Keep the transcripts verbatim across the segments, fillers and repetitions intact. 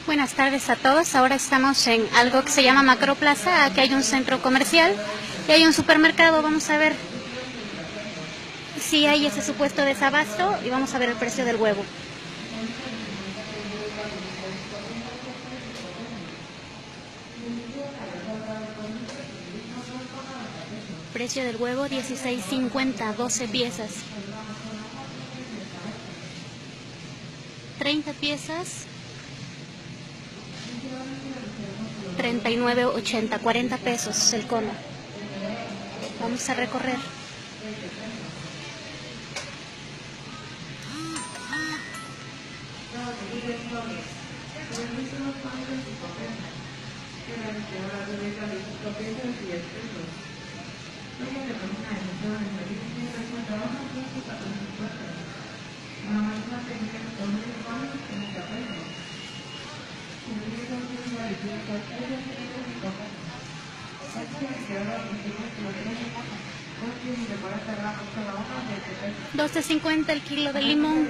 Buenas tardes a todos. Ahora estamos en algo que se llama Macroplaza. Aquí hay un centro comercial y hay un supermercado. Vamos a ver si hay ese supuesto desabasto y vamos a ver el precio del huevo. Precio del huevo dieciséis cincuenta, doce piezas. treinta piezas, treinta y nueve ochenta, cuarenta pesos el cono. Vamos a recorrer. doce cincuenta el kilo de limón.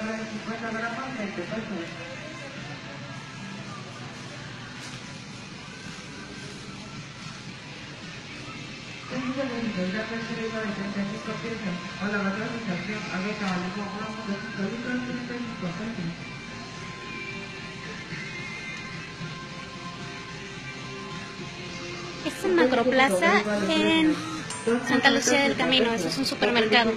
Es en Macroplaza en Santa Lucía del Camino. Eso es un supermercado.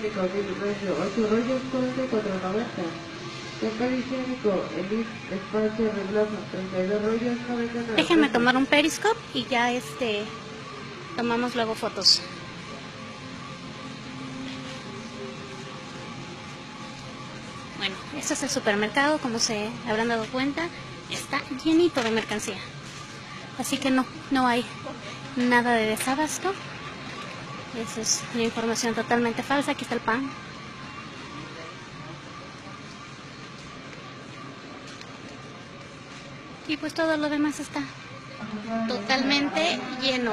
Déjenme tomar un periscope y ya este tomamos luego fotos. Bueno, este es el supermercado, como se habrán dado cuenta, está llenito de mercancía. Así que no, no hay nada de desabasto. Esa es una información totalmente falsa. Aquí está el pan. Y pues todo lo demás está totalmente lleno.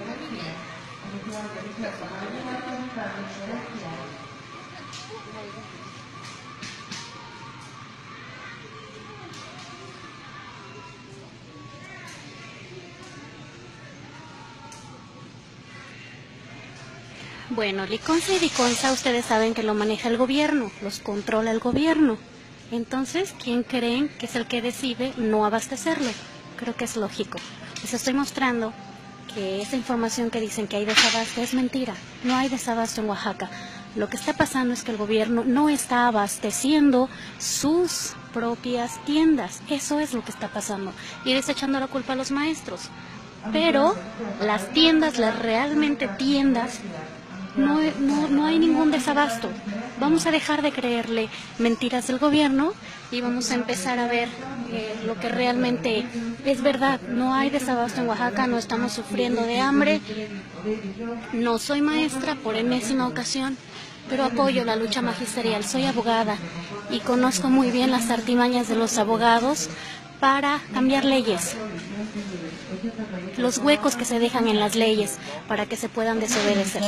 Bueno, Liconza y Diconsa, ustedes saben que lo maneja el gobierno, los controla el gobierno. Entonces, ¿quién creen que es el que decide no abastecerlo? Creo que es lógico. Les estoy mostrando que esa información que dicen que hay desabasto es mentira. No hay desabasto en Oaxaca. Lo que está pasando es que el gobierno no está abasteciendo sus propias tiendas. Eso es lo que está pasando. Y desechando la culpa a los maestros. Pero las tiendas, las realmente tiendas, No, no, no hay ningún desabasto. Vamos a dejar de creerle mentiras del gobierno y vamos a empezar a ver eh, lo que realmente es verdad. No hay desabasto en Oaxaca, no estamos sufriendo de hambre. No soy maestra por enésima ocasión, pero apoyo la lucha magisterial. Soy abogada y conozco muy bien las artimañas de los abogados para cambiar leyes, los huecos que se dejan en las leyes para que se puedan desobedecer.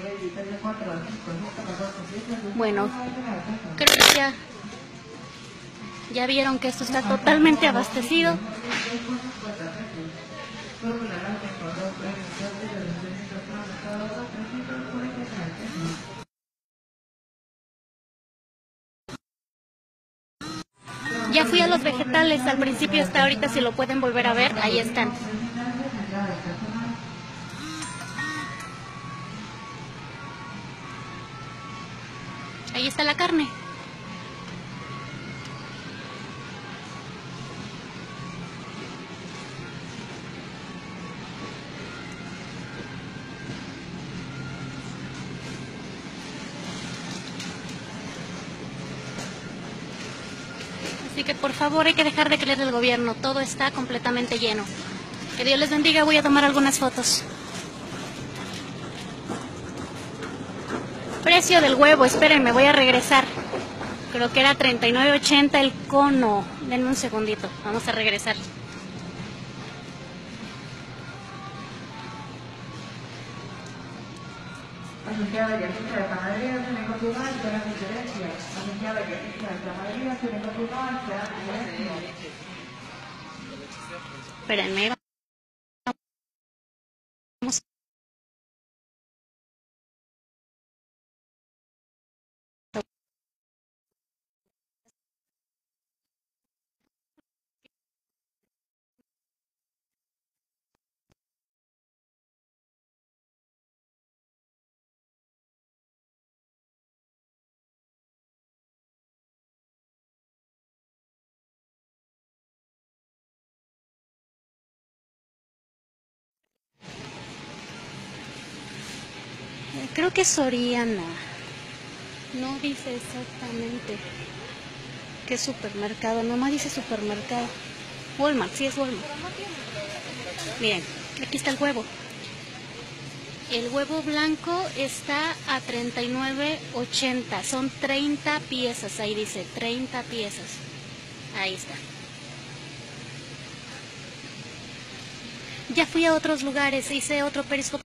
Bueno, creo que ya, ya vieron que esto está totalmente abastecido. Ya fui a los vegetales, al principio está, ahorita si lo pueden volver a ver, ahí están. Ahí está la carne. Así que por favor hay que dejar de creer el gobierno, todo está completamente lleno. Que Dios les bendiga, voy a tomar algunas fotos. Precio del huevo, espérenme, voy a regresar. Creo que era treinta y nueve ochenta el cono. Denme un segundito, vamos a regresar. Asociada y agencia de panadería tiene confirmada y será diferencia. Asociada y agencia de panadería tiene confirmada y será diferencia. Espérenme. Vamos. Creo que es Soriana. No dice exactamente qué supermercado. Nomás dice supermercado. Walmart, sí es Walmart. Miren, aquí está el huevo. El huevo blanco está a treinta y nueve ochenta. Son treinta piezas. Ahí dice treinta piezas. Ahí está. Ya fui a otros lugares. Hice otro periscopio.